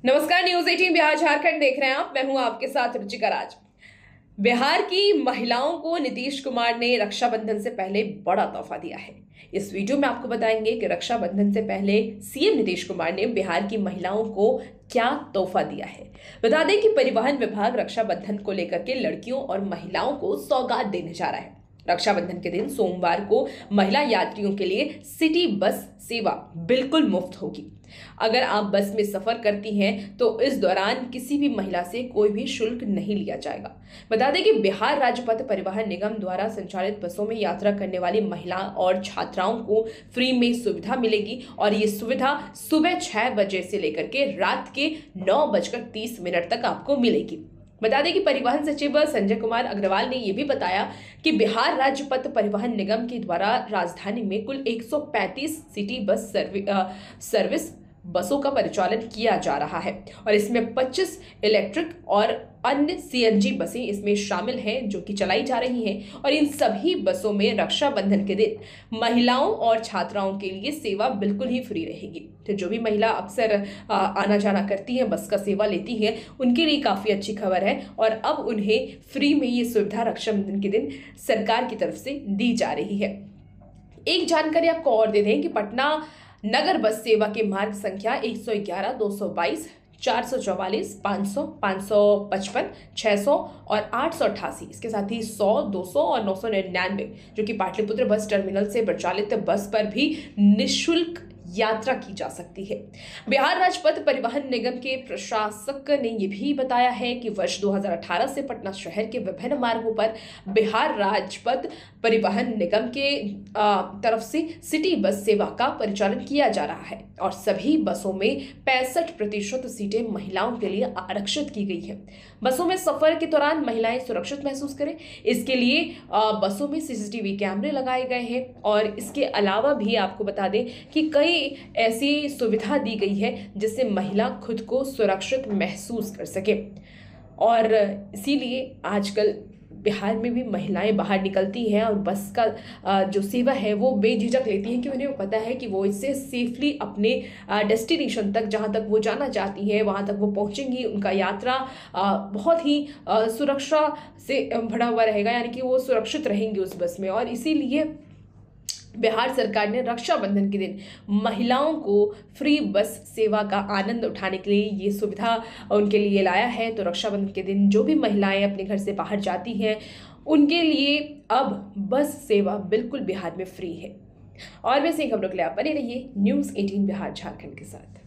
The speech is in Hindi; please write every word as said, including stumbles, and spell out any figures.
नमस्कार, न्यूज अठारह बिहार झारखंड देख रहे हैं आप। मैं हूं आपके साथ रुचिका राज। बिहार की महिलाओं को नीतीश कुमार ने रक्षाबंधन से पहले बड़ा तोहफा दिया है। इस वीडियो में आपको बताएंगे कि रक्षाबंधन से पहले सीएम नीतीश कुमार ने बिहार की महिलाओं को क्या तोहफा दिया है। बता दें कि परिवहन विभाग रक्षाबंधन को लेकर के लड़कियों और महिलाओं को सौगात देने जा रहा है। रक्षाबंधन के दिन सोमवार को महिला यात्रियों के लिए सिटी बस सेवा बिल्कुल मुफ्त होगी। अगर आप बस में सफर करती हैं तो इस दौरान किसी भी महिला से कोई भी शुल्क नहीं लिया जाएगा। बता दें कि बिहार राज्य पथ परिवहन निगम द्वारा संचालित बसों में यात्रा करने वाली महिला और छात्राओं को फ्री में सुविधा मिलेगी और ये सुविधा सुबह छह बजे से लेकर के रात के नौ बजकर तीस मिनट तक आपको मिलेगी। बता दें कि परिवहन सचिव संजय कुमार अग्रवाल ने यह भी बताया कि बिहार राज्य पथ परिवहन निगम के द्वारा राजधानी में कुल एक सौ पैंतीस सिटी बस सर्वि, आ, सर्विस बसों का परिचालन किया जा रहा है और इसमें पच्चीस इलेक्ट्रिक और अन्य सीएनजी बसें इसमें शामिल हैं जो कि चलाई जा रही हैं। और इन सभी बसों में रक्षाबंधन के दिन महिलाओं और छात्राओं के लिए सेवा बिल्कुल ही फ्री रहेगी। तो जो भी महिला अक्सर आना जाना करती हैं, बस का सेवा लेती हैं, उनके लिए काफ़ी अच्छी खबर है और अब उन्हें फ्री में ये सुविधा रक्षाबंधन के दिन सरकार की तरफ से दी जा रही है। एक जानकारी आपको और दे दें कि पटना नगर बस सेवा के मार्ग संख्या एक सौ ग्यारह, दो सौ बाईस, चार सौ चौवालीस, पाँच सौ, पाँच सौ पचपन, छह सौ और आठ सौ अट्ठासी, इसके साथ ही सौ, दो सौ और नौ सौ निन्यानवे जो कि पाटलिपुत्र बस टर्मिनल से प्रचालित बस पर भी निःशुल्क यात्रा की जा सकती है। बिहार राज्य पथ परिवहन निगम के प्रशासक ने यह भी बताया है कि वर्ष दो हज़ार अठारह से पटना शहर के विभिन्न मार्गों पर बिहार राज्य पथ परिवहन निगम के आ, तरफ से सिटी बस सेवा का परिचालन किया जा रहा है और सभी बसों में पैंसठ प्रतिशत सीटें महिलाओं के लिए आरक्षित की गई है। बसों में सफर के दौरान महिलाएं सुरक्षित महसूस करें, इसके लिए आ, बसों में सीसीटीवी कैमरे लगाए गए हैं और इसके अलावा भी आपको बता दें कि कई ऐसी सुविधा दी गई है जिससे महिला खुद को सुरक्षित महसूस कर सके। और इसीलिए आजकल बिहार में भी महिलाएं बाहर निकलती हैं और बस का जो सेवा है वो बेझिझक लेती हैं कि उन्हें पता है कि वो इससे सेफली अपने डेस्टिनेशन तक, जहां तक वो जाना चाहती हैं, वहां तक वो पहुंचेंगी। उनका यात्रा बहुत ही सुरक्षा से भरा हुआ रहेगा, यानी कि वो सुरक्षित रहेंगी उस बस में। और इसीलिए बिहार सरकार ने रक्षाबंधन के दिन महिलाओं को फ्री बस सेवा का आनंद उठाने के लिए ये सुविधा उनके लिए लाया है। तो रक्षाबंधन के दिन जो भी महिलाएं अपने घर से बाहर जाती हैं उनके लिए अब बस सेवा बिल्कुल बिहार में फ्री है। और वैसे ही खबरों के लिए आप बने रहिए न्यूज़ अठारह बिहार झारखंड के साथ।